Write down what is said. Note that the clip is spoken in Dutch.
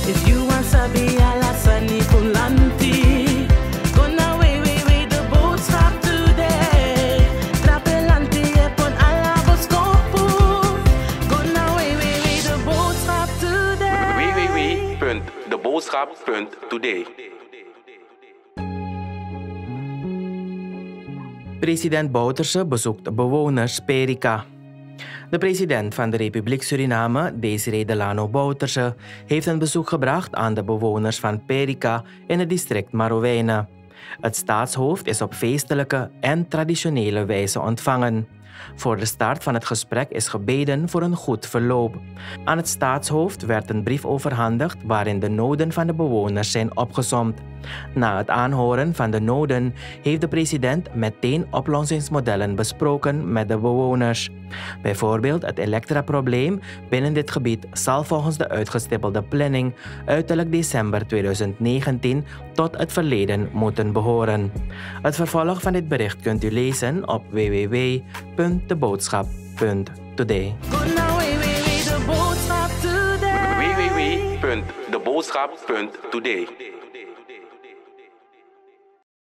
If you want sabi alasani pulanti, gonna way the boat stop today. Trapelanti epon alaboskopu, gonna way the boat stop today. www.deboodschap.today. President Bouterse bezoekt bewoners Perica. De president van de Republiek Suriname, Desiree Delano Bouterse, heeft een bezoek gebracht aan de bewoners van Perica in het district Marowijne. Het staatshoofd is op feestelijke en traditionele wijze ontvangen. Voor de start van het gesprek is gebeden voor een goed verloop. Aan het staatshoofd werd een brief overhandigd waarin de noden van de bewoners zijn opgesomd. Na het aanhoren van de noden heeft de president meteen oplossingsmodellen besproken met de bewoners. Bijvoorbeeld het elektraprobleem binnen dit gebied zal volgens de uitgestippelde planning uiterlijk december 2019 tot het verleden moeten behoren. Het vervolg van dit bericht kunt u lezen op www.deboodschap.today. www.deboodschap.today.